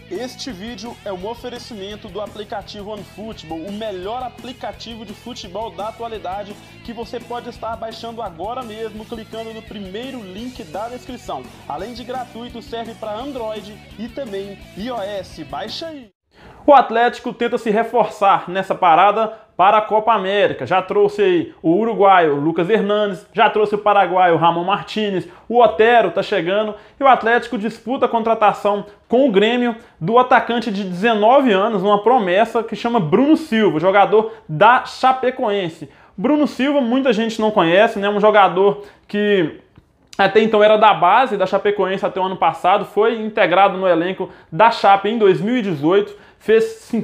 Este vídeo é um oferecimento do aplicativo OneFootball, o melhor aplicativo de futebol da atualidade que você pode estar baixando agora mesmo, clicando no primeiro link da descrição. Além de gratuito, serve para Android e também iOS. Baixa aí! O Atlético tenta se reforçar nessa parada para a Copa América. Já trouxe aí o uruguaio Lucas Hernandes, já trouxe o paraguaio Ramon Martínez, o Otero tá chegando e o Atlético disputa a contratação com o Grêmio do atacante de 19 anos, uma promessa que chama Bruno Silva, jogador da Chapecoense. Bruno Silva muita gente não conhece, né? Um jogador que até então era da base da Chapecoense até o ano passado, foi integrado no elenco da Chape em 2018, fez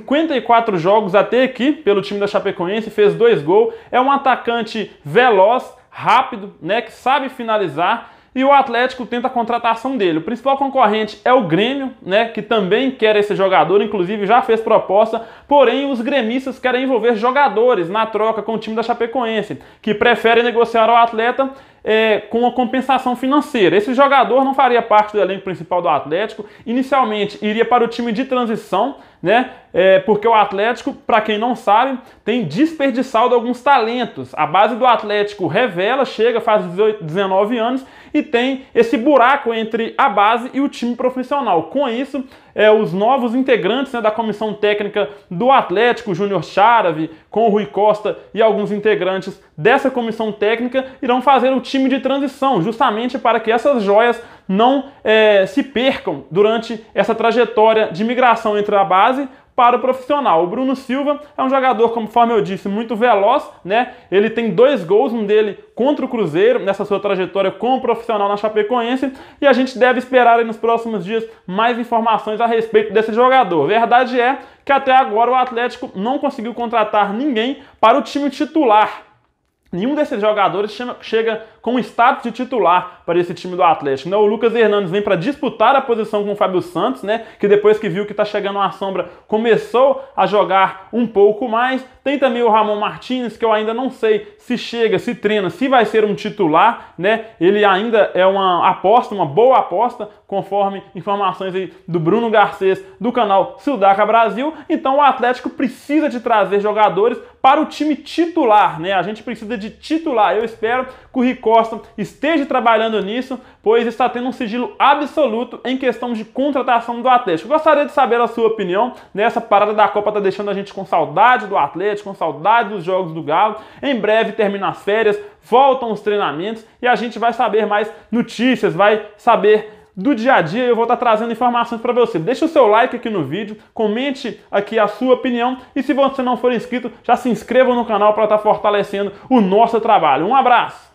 54 jogos até aqui pelo time da Chapecoense, fez 2 gols, é um atacante veloz, rápido, né, que sabe finalizar, e o Atlético tenta a contratação dele. O principal concorrente é o Grêmio, né, que também quer esse jogador, inclusive já fez proposta, porém os gremistas querem envolver jogadores na troca com o time da Chapecoense, que prefere negociar o atleta com a compensação financeira. Esse jogador não faria parte do elenco principal do Atlético, inicialmente iria para o time de transição, né? Porque o Atlético, para quem não sabe, tem desperdiçado alguns talentos. A base do Atlético revela, chega, faz 18, 19 anos e tem esse buraco entre a base e o time profissional. Com isso, os novos integrantes, né, da comissão técnica do Atlético, Júnior Charavi, com o Rui Costa e alguns integrantes dessa comissão técnica, irão fazer o time de transição, justamente para que essas joias não se percam durante essa trajetória de migração entre a base para o profissional. O Bruno Silva é um jogador, conforme eu disse, muito veloz, né? Ele tem 2 gols, um dele contra o Cruzeiro, nessa sua trajetória como profissional na Chapecoense, e a gente deve esperar aí nos próximos dias mais informações a respeito desse jogador. Verdade é que até agora o Atlético não conseguiu contratar ninguém para o time titular. Nenhum desses jogadores chega com status de titular para esse time do Atlético, né? O Lucas Hernandes vem para disputar a posição com o Fábio Santos, né? Que depois que viu que está chegando uma sombra, começou a jogar um pouco mais. Tem também o Ramon Martínez, que eu ainda não sei se chega, se treina, se vai ser um titular, né? Ele ainda é uma aposta, uma boa aposta, conforme informações aí do Bruno Garcês, do canal Sudaca Brasil. Então o Atlético precisa de trazer jogadores para o time titular, né? A gente precisa de titular. Eu espero que o Rui Costa esteja trabalhando nisso, pois está tendo um sigilo absoluto em questão de contratação do Atlético. Gostaria de saber a sua opinião, né? Essa parada da Copa está deixando a gente com saudade do Atlético, com saudade dos jogos do Galo. Em breve termina as férias, voltam os treinamentos e a gente vai saber mais notícias, vai saber do dia a dia. Eu vou estar trazendo informações para você. Deixa o seu like aqui no vídeo, comente aqui a sua opinião e se você não for inscrito, já se inscreva no canal para estar fortalecendo o nosso trabalho. Um abraço!